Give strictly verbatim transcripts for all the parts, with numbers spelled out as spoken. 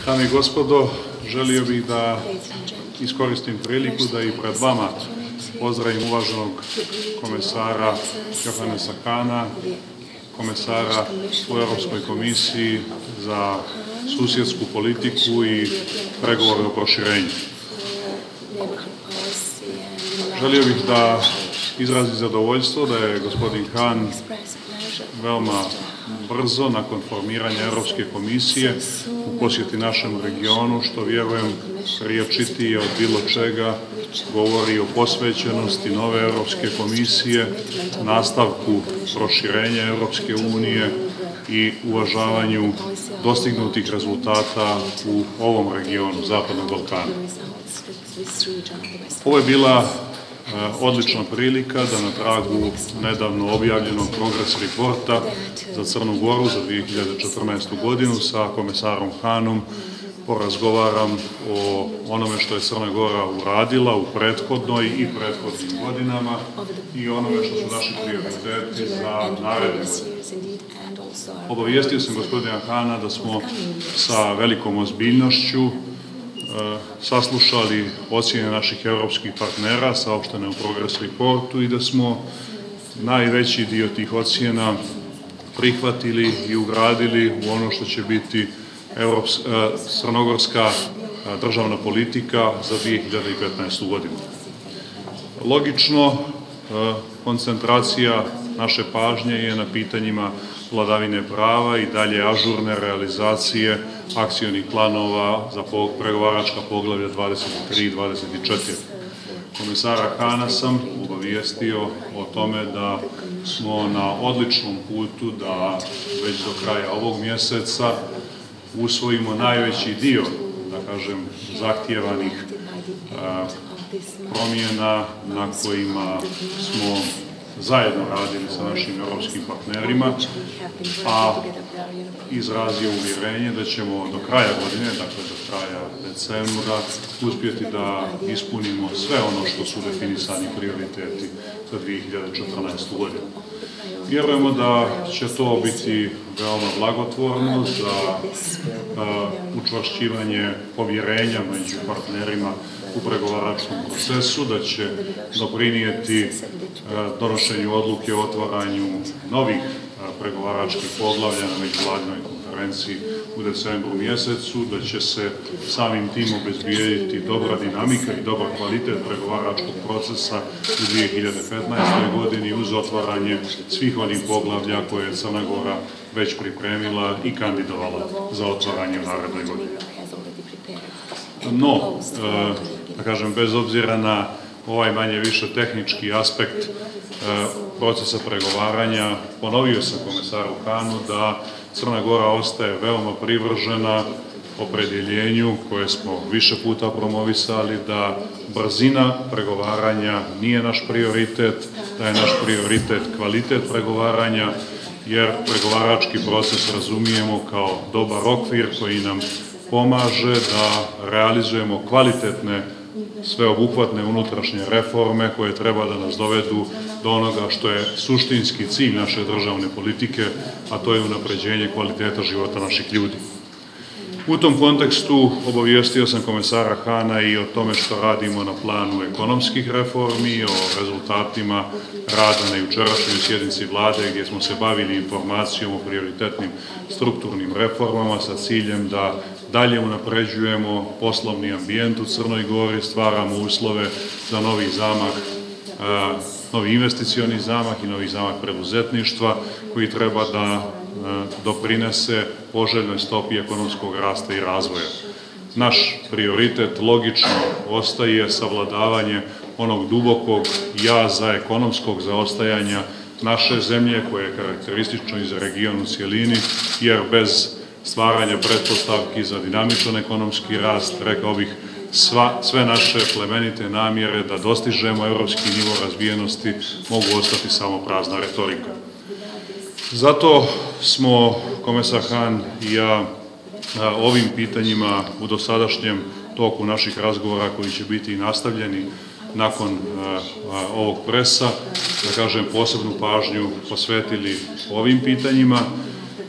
Dame i gospodo, želio bih da iskoristim priliku da i pred vama pozdravim uvaženog komesara Johanesa Hahna, komesara u Europskoj komisiji za susjedsku politiku i pregovore o proširenju. Želio bih da izrazim zadovoljstvo da je gospodin Hahn veoma brzo, nakon formiranja Europske komisije, u posjeti našem regionu, što vjerujem riječitije od bilo čega govori o posvećenosti nove Europske komisije, nastavku proširenja Europske unije i uvažavanju dostignutih rezultata u ovom regionu, Zapadnog Balkana. Ovo je bila odlična prilika da na tragu nedavno objavljenog progres reporta za Crnu Goru za dvije hiljade četrnaestu godinu sa komesarom Hahnom porazgovaram o onome što je Crna Gora uradila u prethodnoj i prethodnim godinama i onome što su naši prioriteti za naredne godine. Obavijestio sam gospodina Hahna da smo sa velikom ozbiljnošću saslušali ocjene naših evropskih partnera saopštene u progres reportu i da smo najveći dio tih ocjena prihvatili i ugradili u ono što će biti crnogorska državna politika za dvije hiljade petnaestu godinu. Logično, koncentracija naše pažnje je na pitanjima vladavine prava i dalje ažurne realizacije akcionih planova za pregovaračka poglavlja dvadeset tri i dvadeset četiri. Komesara Hahna sam obavijestio o tome da smo na odličnom putu da već do kraja ovog mjeseca usvojimo najveći dio, da kažem, zahtjevanih promjena na kojima smo zajedno radili sa našim europskim partnerima, a izrazio uvjerenje da ćemo do kraja godine, dakle do kraja decembra, uspjeti da ispunimo sve ono što su definisani prioriteti za dvije hiljade četrnaestu godinu. Vjerujemo da će to biti veoma blagotvorno za učvršćivanje povjerenja među partnerima u pregovaračkom procesu, da će doprinijeti donošenju odluke o otvaranju novih pregovaračkih poglavlja na međuvladinoj konferenciji u decembru mjesecu, da će se samim tim obezbijediti dobra dinamika i dobar kvalitet pregovaračkog procesa u dvije hiljade petnaestoj godini uz otvaranje svih onih poglavlja koje je Crna Gora već pripremila i kandidovala za otvaranje u narednoj godini. No, da kažem, bez obzira na ovaj manje više tehnički aspekt procesa pregovaranja, ponovio sam komesaru Hahnu da Crna Gora ostaje veoma privržena opredjeljenju koje smo više puta promovisali, da brzina pregovaranja nije naš prioritet, da je naš prioritet kvalitet pregovaranja, jer pregovarački proces razumijemo kao dobar okvir koji nam pomaže da realizujemo kvalitetne, sveobuhvatne unutrašnje reforme koje treba da nas dovedu do onoga što je suštinski cilj naše državne politike, a to je unapređenje kvaliteta života naših ljudi. U tom kontekstu obavijestio sam komesara Hahna i o tome što radimo na planu ekonomskih reformi, o rezultatima rada na jučerašnjoj sjednici vlade gdje smo se bavili informacijom o prioritetnim strukturnim reformama sa ciljem da dalje unapređujemo poslovni ambijent u Crnoj Gori, stvaramo uslove za novi zamah, novi investicioni zamah i novi zamah preduzetništva koji treba da doprinese poželjnoj stopi ekonomskog rasta i razvoja. Naš prioritet logično ostaje savladavanje onog dubokog jaza ekonomskog zaostajanja naše zemlje koje je karakteristično i za region u cijelini, jer bez stvaranja pretpostavki za dinamičan ekonomski rast, rekao bih, sva, sve naše plemenite namjere da dostižemo evropski nivo razvijenosti mogu ostati samo prazna retorika. Zato smo, komesar Hahn i ja, ovim pitanjima u dosadašnjem toku naših razgovora koji će biti i nastavljeni nakon ovog presa, da kažem, posebnu pažnju posvetili ovim pitanjima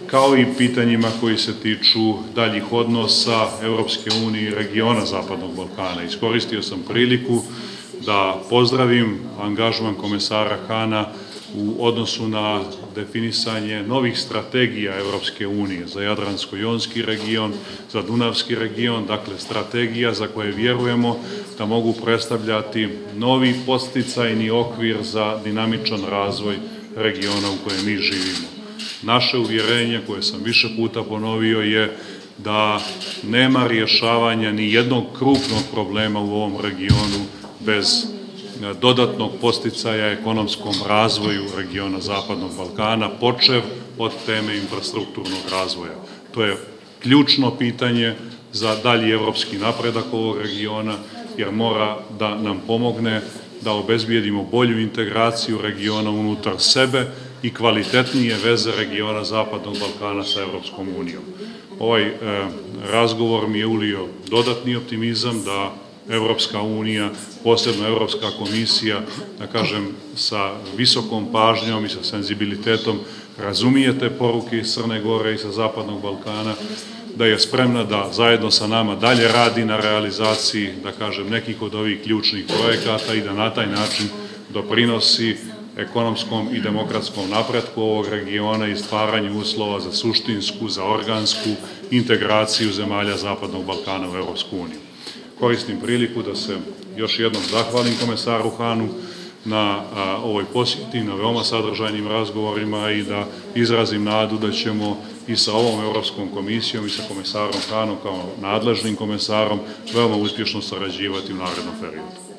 kao i pitanjima koji se tiču daljih odnosa Evropske unije i regiona Zapadnog Balkana. Iskoristio sam priliku da pozdravim angažman komesara Hana u odnosu na definisanje novih strategija Evropske unije za Jadransko-jonski region, za Dunavski region, dakle strategija za koje vjerujemo da mogu predstavljati novi podsticajni okvir za dinamičan razvoj regiona u kojem mi živimo. Naše uvjerenje, koje sam više puta ponovio, je da nema rješavanja ni jednog krupnog problema u ovom regionu bez dodatnog podsticaja ekonomskom razvoju regiona Zapadnog Balkana, počev od teme infrastrukturnog razvoja. To je ključno pitanje za dalji evropski napredak ovog regiona, jer mora da nam pomogne da obezbijedimo bolju integraciju regiona unutar sebe i kvalitetnije veze regiona Zapadnog Balkana sa Evropskom unijom. Ovaj e, razgovor mi je ulio dodatni optimizam da Evropska unija, posebno Evropska komisija, da kažem, sa visokom pažnjom i sa senzibilitetom razumije te poruke iz Crne Gore i sa Zapadnog Balkana, da je spremna da zajedno sa nama dalje radi na realizaciji, da kažem, nekih od ovih ključnih projekata i da na taj način doprinosi ekonomskom i demokratskom napretku ovog regiona i stvaranju uslova za suštinsku, za organsku integraciju zemalja Zapadnog Balkana u Evropsku uniju. Koristim priliku da se još jednom zahvalim komesaru Hanu na a, ovoj posjeti, na veoma sadržajnim razgovorima i da izrazim nadu da ćemo i sa ovom Evropskom komisijom i sa komesarom Hanom kao nadležnim komesarom veoma uspješno sarađivati u narednom periodu.